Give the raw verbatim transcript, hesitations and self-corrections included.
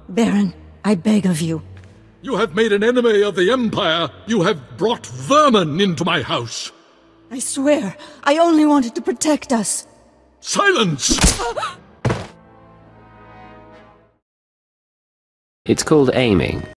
Baron, I beg of you. You have made an enemy of the Empire. You have brought vermin into my house. I swear, I only wanted to protect us. Silence! It's called aiming.